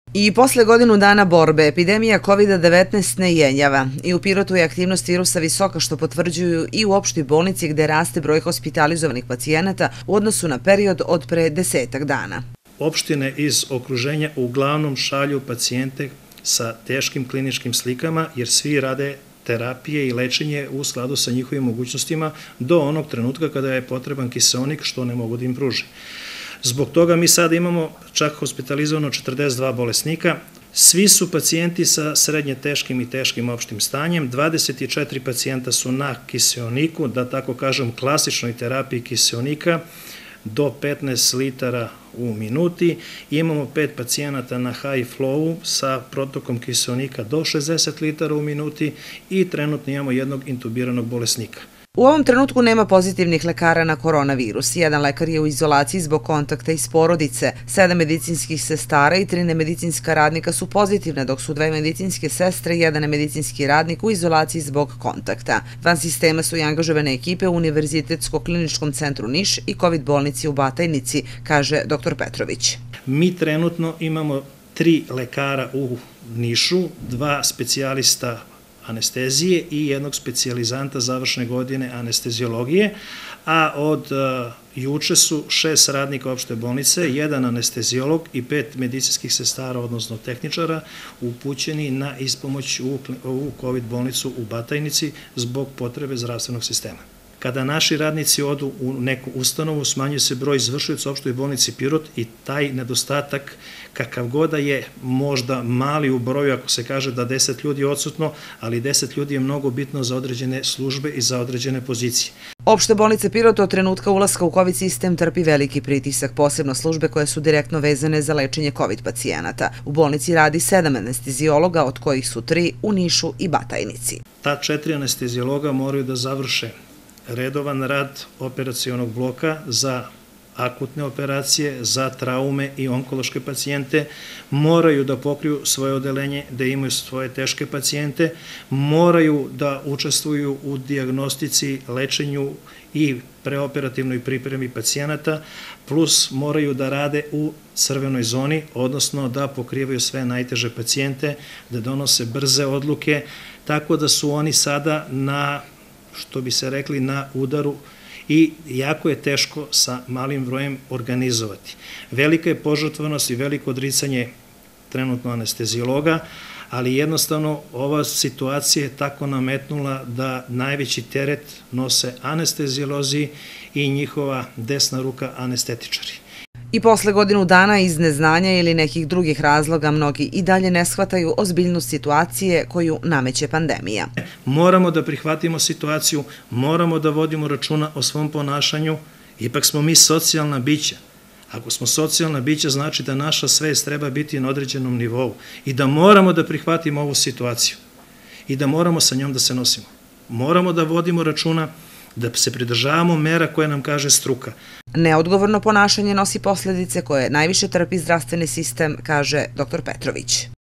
I posle godinu dana borbe, epidemija COVID-19 ne jenjava i u Pirotu je aktivnost virusa visoka što potvrđuju i u opštoj bolnici gde raste broj hospitalizovanih pacijenata u odnosu na period od pre 10 dana. Opštine iz okruženja uglavnom šalju pacijente sa teškim kliničkim slikama jer svi rade terapije i lečenje u skladu sa njihovim mogućnostima do onog trenutka kada je potreban kiseonik što ne mogu da im pruže. Zbog toga mi sada imamo čak hospitalizovano 42 bolesnika. Svi su pacijenti sa srednje teškim i teškim opštim stanjem. 24 pacijenta su na kiseoniku, da tako kažem klasičnoj terapiji kiseonika, do 15 litara u minuti. Imamo 5 pacijenata na high flowu sa protokom kiseonika do 60 litara u minuti i trenutno imamo jednog intubiranog bolesnika. U ovom trenutku nema pozitivnih lekara na koronavirus. Jedan lekar je u izolaciji zbog kontakta iz porodice. 7 medicinskih sestara i 3 nemedicinska radnika su pozitivne, dok su 2 medicinske sestre i 1 medicinski radnik u izolaciji zbog kontakta. Van sistema su i angažovane ekipe u Univerzitetsko-kliničkom centru Niš i COVID bolnici u Batajnici, kaže dr. Petrović. Mi trenutno imamo 3 lekara u Nišu, 2 specijalista anestezije i jednog specijalizanta završne godine anesteziologije, a od juče su 6 radnika opšte bolnice, 1 anesteziolog i 5 medicinskih sestara, odnosno tehničara, upućeni na ispomoć u COVID bolnicu u Batajnici zbog potrebe zdravstvenog sistema. Kada naši radnici odu u neku ustanovu, smanjuje se broj izvršioca u opštoj bolnici Pirot i taj nedostatak, kakav god da je možda mali u broju, ako se kaže da 10 ljudi je odsutno, ali 10 ljudi je mnogo bitno za određene službe i za određene pozicije. Opšta bolnica Pirot od trenutka ulaska u COVID sistem trpi veliki pritisak, posebno službe koje su direktno vezane za lečenje COVID pacijenata. U bolnici radi 7 anesteziologa, od kojih su 3 u Nišu i Batajnici. Ta 4 anesteziologa moraju da završe redovan rad operacionog bloka za akutne operacije, za traume i onkološke pacijente, moraju da pokriju svoje odeljenje, da imaju svoje teške pacijente, moraju da učestvuju u dijagnostici, lečenju i preoperativnoj pripremi pacijenata, plus moraju da rade u crvenoj zoni, odnosno da pokrivaju sve najteže pacijente, da donose brze odluke, tako da su oni sada na, što bi se rekli, na udaru i jako je teško sa malim brojem organizovati. Velika je požrtvovanost i veliko odricanje trenutno anesteziologa, ali jednostavno ova situacija je tako nametnula da najveći teret nose anesteziolozi i njihova desna ruka anestetičari. I posle godinu dana iz neznanja ili nekih drugih razloga mnogi i dalje ne shvataju ozbiljnost situacije koju nameće pandemija. Moramo da prihvatimo situaciju, moramo da vodimo računa o svom ponašanju, ipak smo mi socijalna bića. Ako smo socijalna bića, znači da naša svest treba biti na određenom nivou i da moramo da prihvatimo ovu situaciju i da moramo sa njom da se nosimo. Moramo da vodimo računa, da se pridržavamo mera koje nam kaže struka. Neodgovorno ponašanje nosi posledice koje najviše trpi zdravstveni sistem, kaže dr. Petrović.